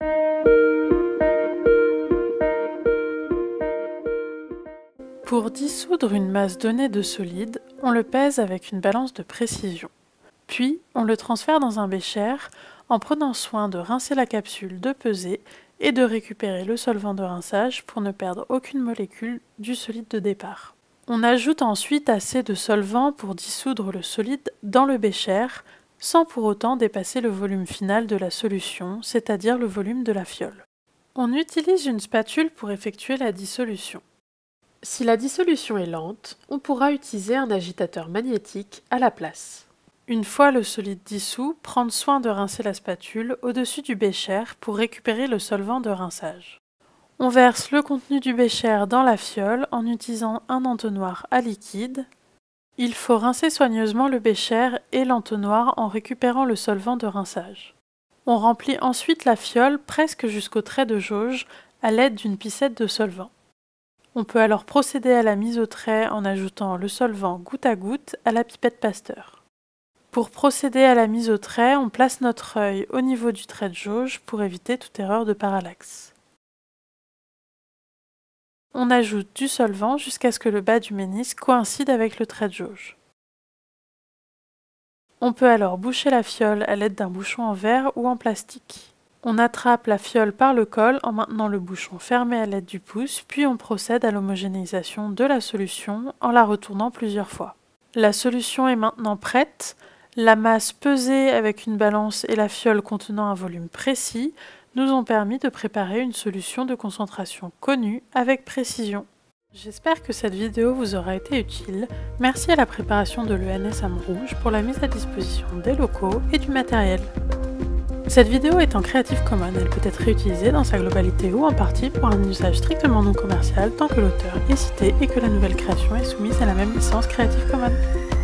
Pour dissoudre une masse donnée de solide, on le pèse avec une balance de précision. Puis, on le transfère dans un bécher en prenant soin de rincer la capsule de pesée et de récupérer le solvant de rinçage pour ne perdre aucune molécule du solide de départ. On ajoute ensuite assez de solvant pour dissoudre le solide dans le bécher sans pour autant dépasser le volume final de la solution, c'est-à-dire le volume de la fiole. On utilise une spatule pour effectuer la dissolution. Si la dissolution est lente, on pourra utiliser un agitateur magnétique à la place. Une fois le solide dissous, prendre soin de rincer la spatule au-dessus du bécher pour récupérer le solvant de rinçage. On verse le contenu du bécher dans la fiole en utilisant un entonnoir à liquide. Il faut rincer soigneusement le bécher et l'entonnoir en récupérant le solvant de rinçage. On remplit ensuite la fiole presque jusqu'au trait de jauge à l'aide d'une pipette de solvant. On peut alors procéder à la mise au trait en ajoutant le solvant goutte à goutte à la pipette Pasteur. Pour procéder à la mise au trait, on place notre œil au niveau du trait de jauge pour éviter toute erreur de parallaxe. On ajoute du solvant jusqu'à ce que le bas du ménisque coïncide avec le trait de jauge. On peut alors boucher la fiole à l'aide d'un bouchon en verre ou en plastique. On attrape la fiole par le col en maintenant le bouchon fermé à l'aide du pouce, puis on procède à l'homogénéisation de la solution en la retournant plusieurs fois. La solution est maintenant prête. La masse pesée avec une balance et la fiole contenant un volume précis nous ont permis de préparer une solution de concentration connue avec précision. J'espère que cette vidéo vous aura été utile. Merci à la préparation de l'ENS Amrouge pour la mise à disposition des locaux et du matériel. Cette vidéo est en Creative Commons, elle peut être réutilisée dans sa globalité ou en partie pour un usage strictement non commercial tant que l'auteur est cité et que la nouvelle création est soumise à la même licence Creative Commons.